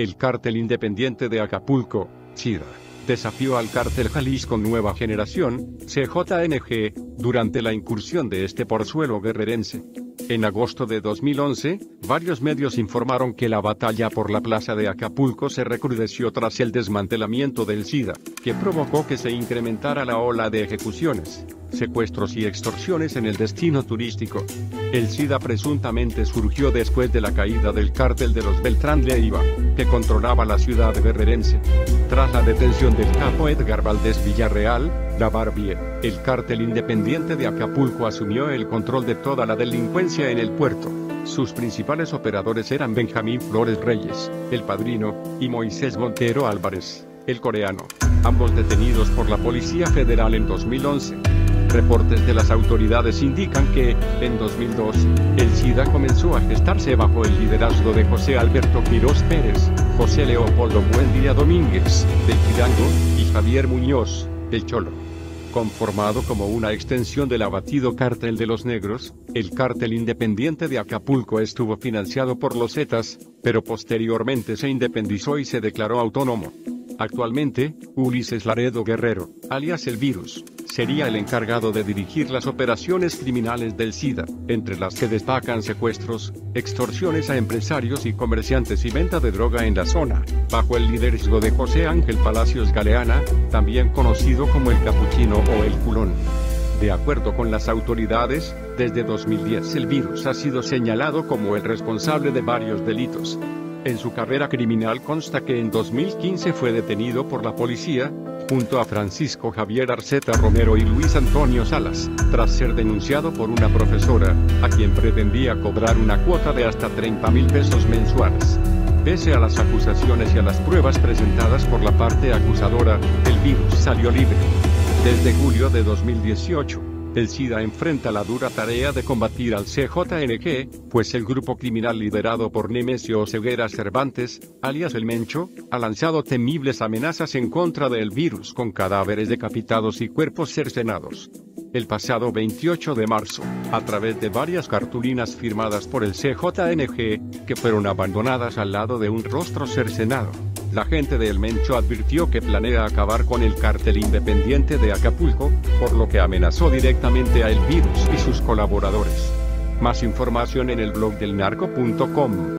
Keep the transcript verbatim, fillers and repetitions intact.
el cártel independiente de Acapulco, SIDA, desafió al cártel Jalisco Nueva Generación, C J N G, durante la incursión de este por suelo guerrerense. En agosto de dos mil once, varios medios informaron que la batalla por la plaza de Acapulco se recrudeció tras el desmantelamiento del SIDA, que provocó que se incrementara la ola de ejecuciones, secuestros y extorsiones en el destino turístico. El SIDA presuntamente surgió después de la caída del cártel de los Beltrán Leiva, que controlaba la ciudad guerrerense. Tras la detención del capo Edgar Valdés Villarreal, la Barbie, el cártel independiente de Acapulco asumió el control de toda la delincuencia en el puerto. Sus principales operadores eran Benjamín Flores Reyes, el Padrino, y Moisés Montero Álvarez, el coreano, ambos detenidos por la Policía Federal en dos mil once. Reportes de las autoridades indican que, en dos mil dos, el SIDA comenzó a gestarse bajo el liderazgo de José Alberto Quirós Pérez, José Leopoldo Buendía Domínguez, del Chirango, y Javier Muñoz, del Cholo. Conformado como una extensión del abatido Cártel de los Negros, el cártel independiente de Acapulco estuvo financiado por los Zetas, pero posteriormente se independizó y se declaró autónomo. Actualmente, Ulises Laredo Guerrero, alias El Virus, sería el encargado de dirigir las operaciones criminales del SIDA, entre las que destacan secuestros, extorsiones a empresarios y comerciantes y venta de droga en la zona, bajo el liderazgo de José Ángel Palacios Galeana, también conocido como el Capuchino o el Culón. De acuerdo con las autoridades, desde dos mil diez el Virus ha sido señalado como el responsable de varios delitos. En su carrera criminal consta que en dos mil quince fue detenido por la policía, junto a Francisco Javier Arceta Romero y Luis Antonio Salas, tras ser denunciado por una profesora, a quien pretendía cobrar una cuota de hasta treinta mil pesos mensuales. Pese a las acusaciones y a las pruebas presentadas por la parte acusadora, el Virus salió libre. Desde julio de dos mil dieciocho, el SIDA enfrenta la dura tarea de combatir al C J N G, pues el grupo criminal liderado por Nemesio Ceguera Cervantes, alias El Mencho, ha lanzado temibles amenazas en contra del Virus con cadáveres decapitados y cuerpos cercenados. El pasado veintiocho de marzo, a través de varias cartulinas firmadas por el C J N G, que fueron abandonadas al lado de un rostro cercenado, la gente de El Mencho advirtió que planea acabar con el cártel independiente de Acapulco, por lo que amenazó directamente a El Virus y sus colaboradores. Más información en el blog del narco punto com.